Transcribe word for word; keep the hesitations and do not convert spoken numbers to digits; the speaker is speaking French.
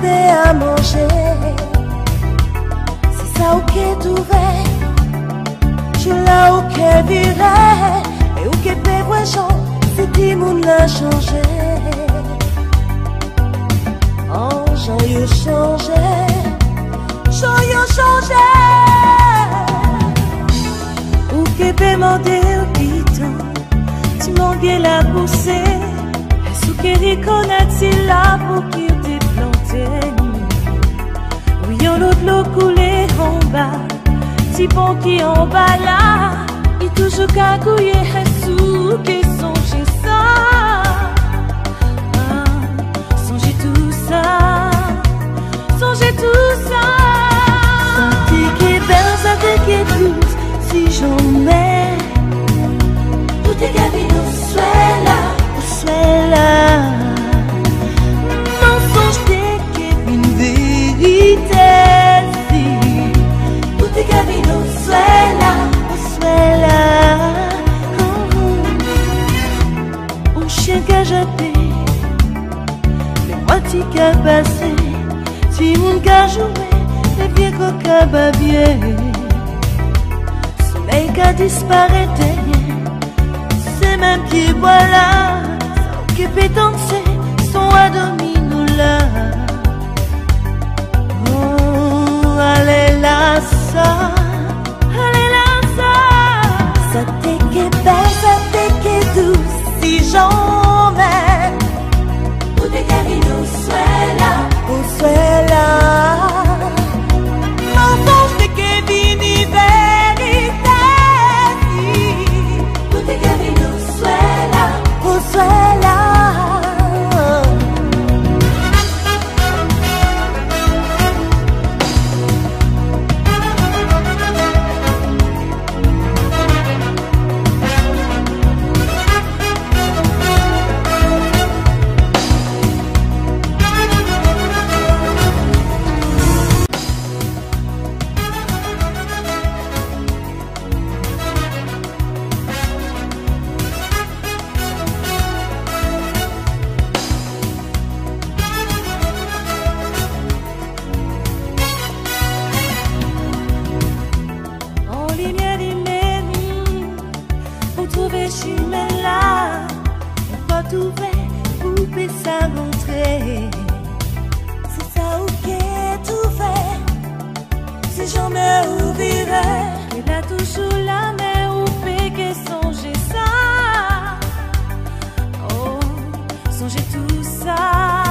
demander à manger. C'est ça ou qu'est ouvert, je là ou qu'est viré, et ou qu'est pévoision, c'est dit moun l'a changé. Oh, j'en ai changé, j'en ai changé. Ou qu'est demander au piton, tu manguais la poussée. Est-ce que reconnaît-il là pour qui t'es planté? Oui, on l'autre l'eau coulé en bas, si bon qui en bas là, il toujours cagouillé, est-ce que songez ça? Ah, songez tout ça, songez tout ça. Senti qui danse avec et douce, si j'en mets, tout est gavé, nous soit là, nous soit là. Mensonge t'es une vérité, si tout est gavé, nous soit là, nous soit là. Un chien qu'a jeté, les moitiés qu'a passé, si mon qu'a joué, les pieds qu'a babié. Soleil qu'a disparu derrière, c'est même qui voilà, ça occupé danser, son à demi nous là. Oh, allez là ça, allez là ça. Ça t'est que belle, ça t'est que douce, si j'en mets. Tout est gavé, nous soit là, nous soit là. Mensonge t'es que vérité, tout est gavé, nous soit là, nous soit là. Poupée ça montrer, c'est ça ou qu'est tout fait. Si jamais oublirai, il a toujours la main ou fait que songer ça. Oh, songer tout ça.